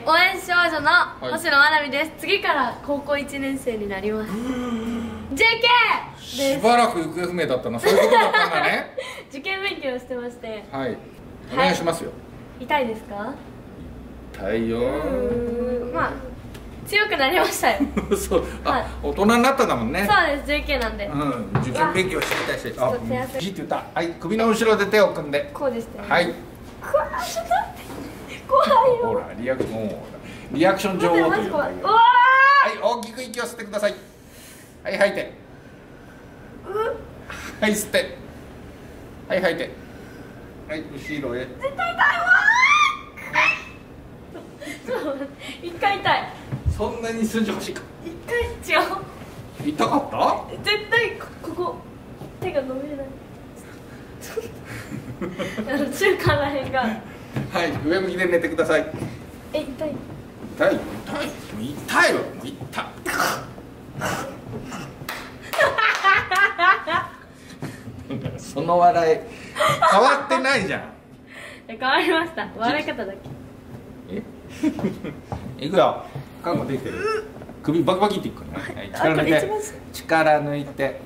応援少女の星野まなみです。次から高校1年生になります。JK です。 しばらく行方不明だったな。そういうことだったんだね。 受験勉強してまして。 はい、お願いしますよ。 痛いですか？ 痛いよ。 まあ強くなりましたよ。 そう、大人になったんだもんね。 そうです、JK なんで。 受験勉強してみたいし。 ちょっと手汗。 って言った。はい、首の後ろで手を組んで。 こうでしたよね。 はい。 ちょっと待って。怖いよ。 ほら、リアクション女王という。はい、大きく息を吸ってください。はい、吐いて。はい、吸って。はい、吐いて。はい、後ろへ。 絶対痛いわ。一回痛い。 そんなに数字欲しいか。 一回違う。 痛かった？ 絶対ここ手が伸びない。中間らへんが。 はい、上向きで寝てください。 痛い。 痛いわ、もう痛い。その笑い変わってないじゃん。 変わりました。笑い方だけ。 いくよ。看護できてる。首バキバキっていくね。はい、力抜いて。力抜いて。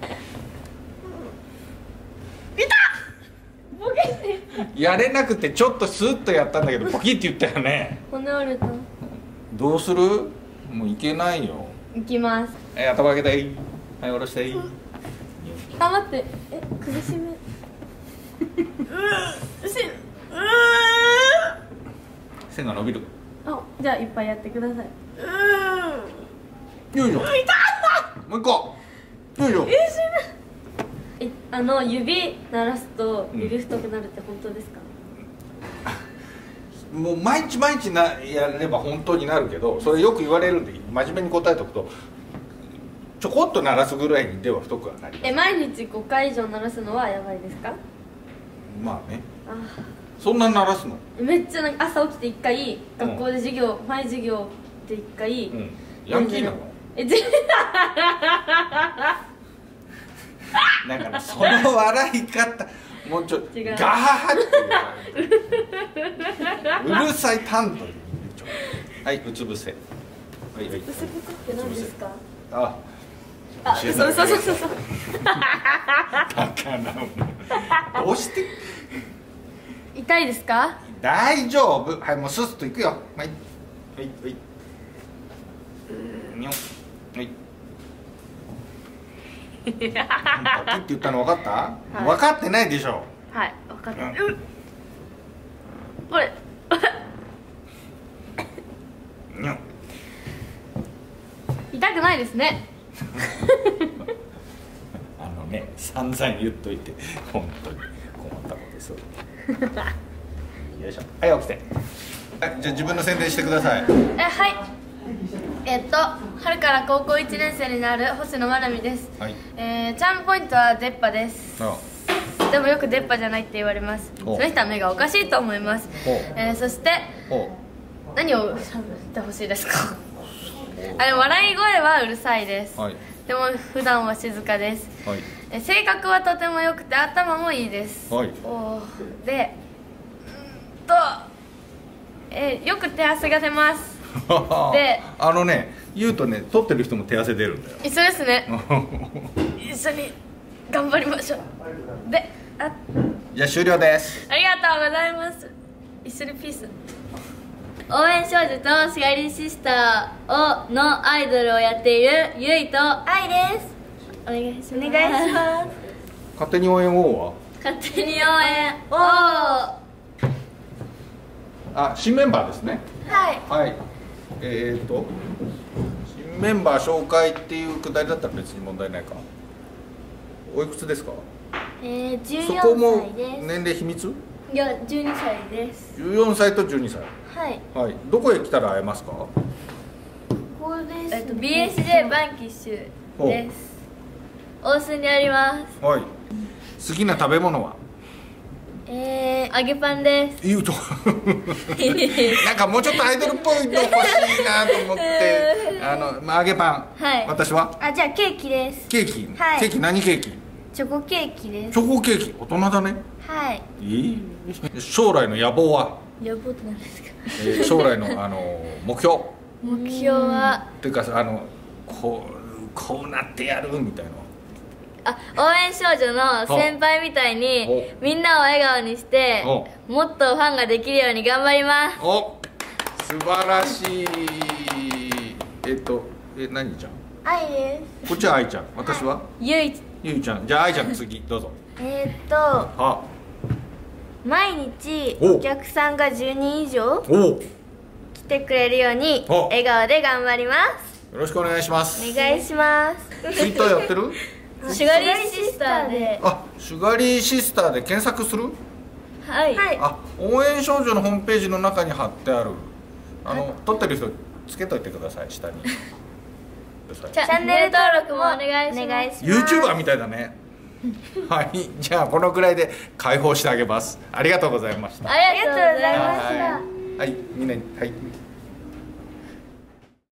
ボケってやれなくてちょっとスッとやったんだけどボキって言ったよね。 骨折れた。 どうする？もういけないよ。 いきます。 はい、頭上げて。はい、下ろして。 頑張って。苦しめ。 線が伸びる。 あ、じゃあいっぱいやってください。 よいしょ。もう一個。よいしょ。 指鳴らすと指太くなるって本当ですか？ もう毎日やれば本当になるけど、それよく言われるんで真面目に答えておくと、ちょこっと鳴らすぐらいにでは太くはなります。 毎日5回以上鳴らすのはやばいですか？ まあね。そんな鳴らすの？ めっちゃ朝起きて1回学校で授業、前授業で1回、 ヤンキーなの？だからその笑い方もうちょっとガハハってうるさい担当。はい、うつ伏せ。はいはい。 うつ伏せって何ですか？ そうだからどうして痛いですか？ 大丈夫。はい、もうスッといくよ。はいはいはい。はい。パキって言ったの分かった？分かってないでしょ。 はい、分かった。これ痛くないですね。 散々言っといて本当に困ったことです。よいしょ。はい、起きて。はい、じゃあ自分の宣伝してください。 はい。春から高校1年生になる星野まなみです。チャームポイントは出っ歯です。でもよく出っ歯じゃないって言われます。その人は目がおかしいと思います。そして何をしゃべってほしいですか？笑い声はうるさいです。でも普段は静かです。性格はとても良くて頭もいいです。でよく手汗が出ます。で言うとね、撮ってる人も手汗出るんだよ。 一緒ですね。一緒に頑張りましょう。で、 じゃあ終了です。 ありがとうございます。一緒にピース。応援少女とシガリシスターのアイドルをやっているゆいとあいです。お願いします。 勝手に応援王は？ 勝手に応援王。 新メンバーですね。はい。新メンバー紹介っていうくだりだったら別に問題ないか。おいくつですか？14歳です。そこも年齢秘密？ いや、12歳です。 14歳と12歳。はい。どこへ来たら会えますか？ ここです。BSJ バンキッシュです。大須にあります。 はい。好きな食べ物は？ 揚げパンです。 なんかもうちょっとアイドルっぽいの欲しいなと思って揚げパン。私は？ じゃあケーキです。 ケーキ？ケーキ何ケーキ？ チョコケーキです。 チョコケーキ、大人だね。将来の野望は？ 野望って何ですか？ 将来の目標はっていうかこうなってやるみたいな。 応援少女の先輩みたいにみんなを笑顔にしてもっとファンができるように頑張ります。 素晴らしい。何ちゃん？ 愛です。 こっちは愛ちゃん、私はゆいちゃん。じゃあ愛ちゃん次どうぞ。 毎日お客さんが10人以上来てくれるように笑顔で頑張ります。 よろしくお願いします。 お願いします。 ツイッターやってる？ シュガリーシスターで。 シュガリーシスターで検索する？ はい。 応援少女のホームページの中に貼ってある。撮ってる人つけといてください、下に。 チャンネル登録もお願いします。 YouTuber みたいだね。はい、じゃあこのくらいで解放してあげます。ありがとうございました。 ありがとうございました。 はい、みんなにはい。